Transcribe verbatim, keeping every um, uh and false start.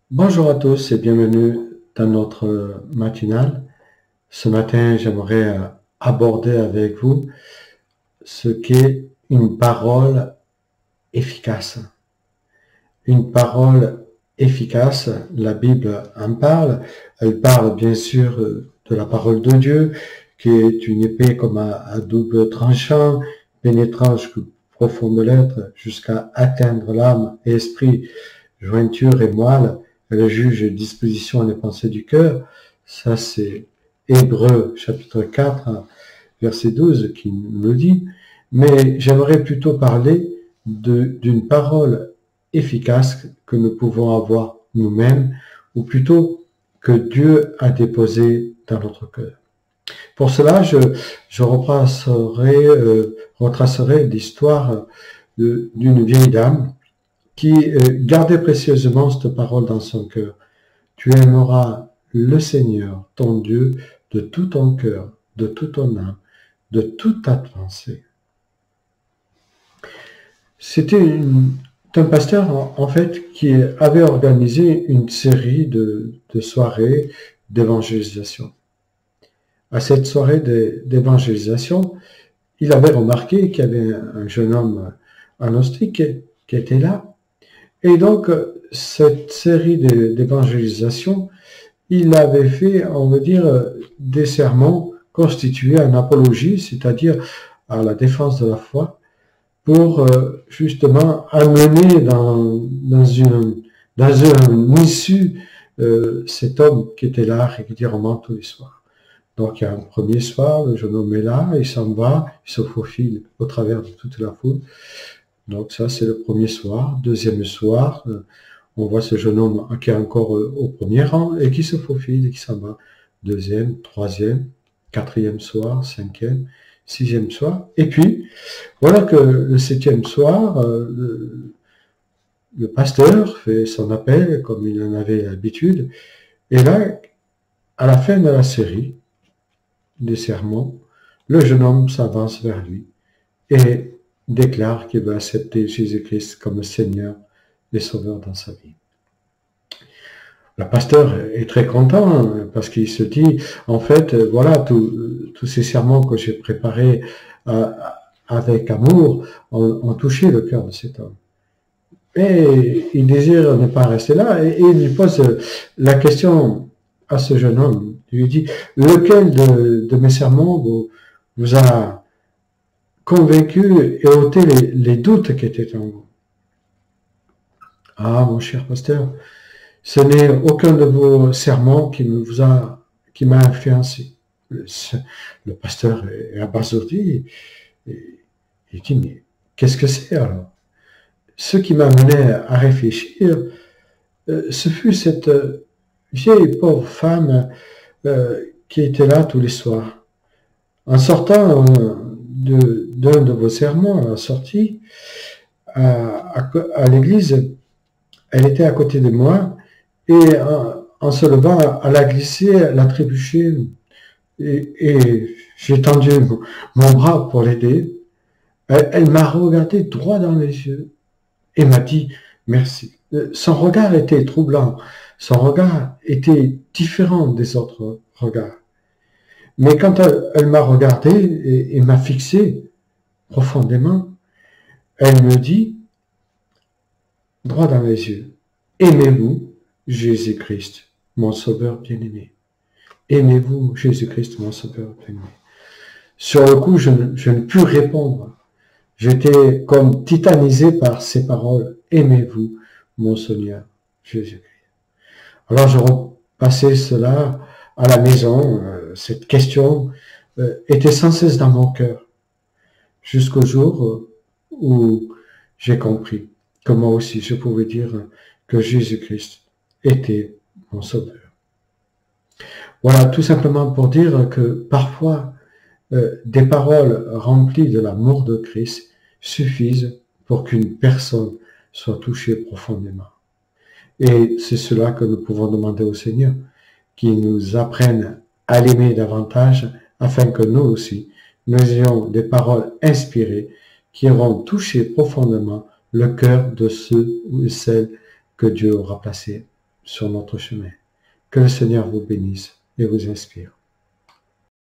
Bonjour à tous et bienvenue dans notre matinale. Ce matin, j'aimerais euh, aborder avec vous ce qu'est une parole efficace. Une parole efficace, la Bible en parle. Elle parle bien sûr de la parole de Dieu, qui est une épée comme à, à double tranchant, pénétrant jusqu'au profond de l'être, jusqu'à atteindre l'âme et esprit, jointure et moelle. Elle juge les dispositions et les pensées du cœur. Ça, c'est Hébreux chapitre quatre, verset douze, qui nous le dit. Mais j'aimerais plutôt parler d'une parole efficace que nous pouvons avoir nous-mêmes, ou plutôt que Dieu a déposé dans notre cœur. Pour cela, je, je retracerai, euh, retracerai l'histoire d'une vieille dame qui euh, gardait précieusement cette parole dans son cœur. Tu aimeras le Seigneur, ton Dieu, de tout ton cœur, de toute ton âme, de toute ta pensée. C'était une, un pasteur, en, en fait, qui avait organisé une série de, de soirées d'évangélisation. À cette soirée d'évangélisation, il avait remarqué qu'il y avait un, un jeune homme agnostique qui, qui était là. Et donc, cette série d'évangélisation, il avait fait, on va dire, des sermons constitués en apologie, c'est-à-dire à la défense de la foi, pour euh, justement amener dans, dans, une, dans une issue euh, cet homme qui était là régulièrement tous les soirs. Donc il y a un premier soir, le jeune homme est là, il s'en va, il se faufile au travers de toute la foule. Donc ça c'est le premier soir. Deuxième soir, euh, on voit ce jeune homme qui est encore euh, au premier rang et qui se faufile et qui s'en va. Deuxième, troisième, quatrième soir, cinquième, sixième soir. Et puis, voilà que le septième soir, euh, le, le pasteur fait son appel, comme il en avait l'habitude. Et là, à la fin de la série des sermons, le jeune homme s'avance vers lui et déclare qu'il veut accepter Jésus-Christ comme Seigneur et Sauveur dans sa vie. Le pasteur est très content parce qu'il se dit, en fait, voilà, tous ces sermons que j'ai préparés euh, avec amour ont, ont touché le cœur de cet homme. Et il désire ne pas rester là et, et il lui pose la question à ce jeune homme. Il lui dit, lequel de, de mes sermons vous, vous a convaincu et ôté les, les doutes qui étaient en vous? Ah, mon cher pasteur, ce n'est aucun de vos sermons qui me vous a, qui m'a influencé. Le, le pasteur est abasourdi et il dit, mais qu'est-ce que c'est alors? Ce qui m'a mené à réfléchir, euh, ce fut cette euh, vieille pauvre femme euh, qui était là tous les soirs. En sortant euh, de, d'un de vos sermons, à la sortie, à, à, à l'église, elle était à côté de moi, et en, en se levant, elle a glissé, elle a trébuché, et, et j'ai tendu mon, mon bras pour l'aider. Elle, elle m'a regardé droit dans les yeux et m'a dit merci. Son regard était troublant, son regard était différent des autres regards. Mais quand elle, elle m'a regardé et, et m'a fixé profondément, elle me dit, droit dans les yeux, aimez-vous Jésus-Christ, mon Sauveur bien-aimé. Aimez-vous Jésus-Christ, mon Sauveur bien-aimé. Sur le coup, je, je ne pus répondre. J'étais comme titanisé par ces paroles. Aimez-vous, mon Seigneur Jésus-Christ. Alors je repassais cela à la maison. Euh, cette question euh, était sans cesse dans mon cœur. Jusqu'au jour euh, où j'ai compris que moi aussi je pouvais dire que Jésus-Christ était mon Sauveur. Voilà, tout simplement pour dire que parfois, euh, des paroles remplies de l'amour de Christ suffisent pour qu'une personne soit touchée profondément. Et c'est cela que nous pouvons demander au Seigneur, qu'il nous apprenne à l'aimer davantage, afin que nous aussi, nous ayons des paroles inspirées qui auront touché profondément le cœur de ceux ou celles que Dieu aura placés sur notre chemin. Que le Seigneur vous bénisse et vous inspire.